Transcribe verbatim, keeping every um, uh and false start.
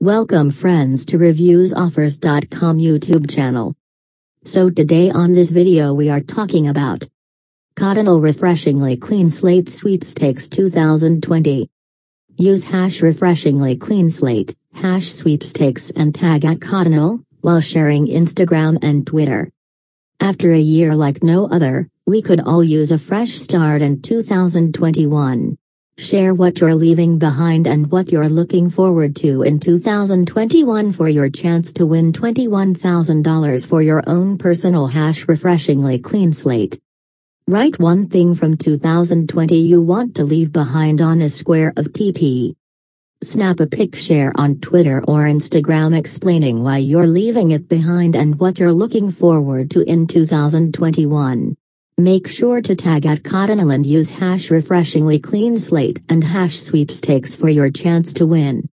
Welcome friends to reviews offers dot com YouTube channel. So today on this video we are talking about Cardinal Refreshingly Clean Slate Sweepstakes two thousand twenty. Use hash refreshingly clean slate, hash sweepstakes and tag at Cardinal, while sharing Instagram and Twitter. After a year like no other, we could all use a fresh start in two thousand twenty-one. Share what you're leaving behind and what you're looking forward to in two thousand twenty-one for your chance to win twenty-one thousand dollars for your own personal hash refreshingly clean slate. Write one thing from two thousand twenty you want to leave behind on a square of T P. Snap a pic, share on Twitter or Instagram explaining why you're leaving it behind and what you're looking forward to in two thousand twenty-one. Make sure to tag at Cardinal and use hash refreshingly clean slate and hash sweepstakes for your chance to win.